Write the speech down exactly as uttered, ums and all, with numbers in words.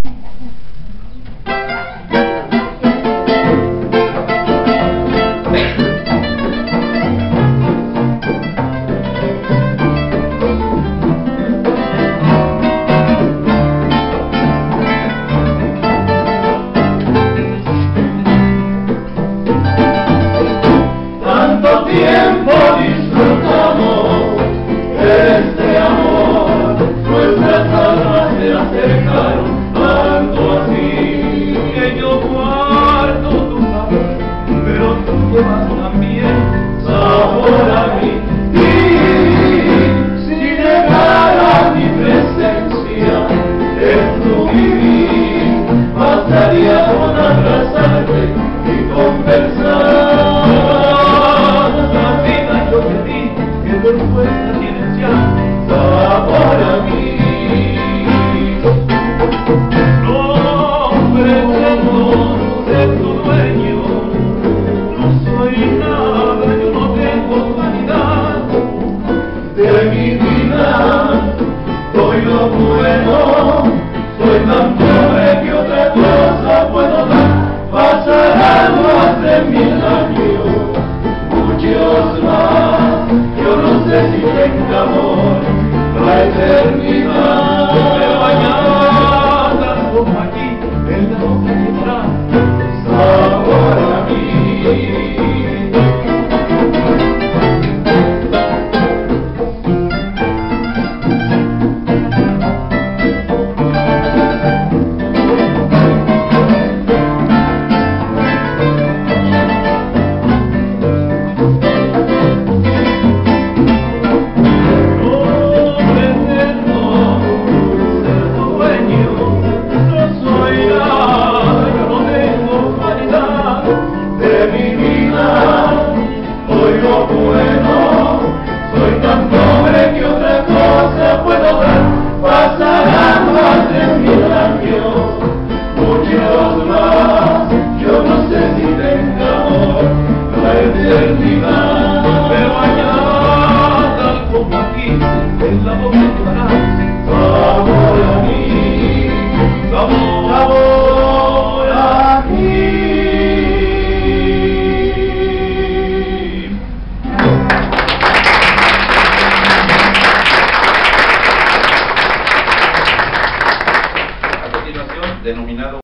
Tiempo disfrutamos este amor, nuestras almas se acercaron tanto así que yo guardo tu sabor, pero tú llevas también sabor a mí. Y si negara mi presencia en tu vivir, bastaría con abrazarte y conversar. Por fuerza tienes ya sabor a mí. No pretendo ser tu dueño, no soy nada, yo no tengo vanidad. De mi vida doy lo bueno, soy tan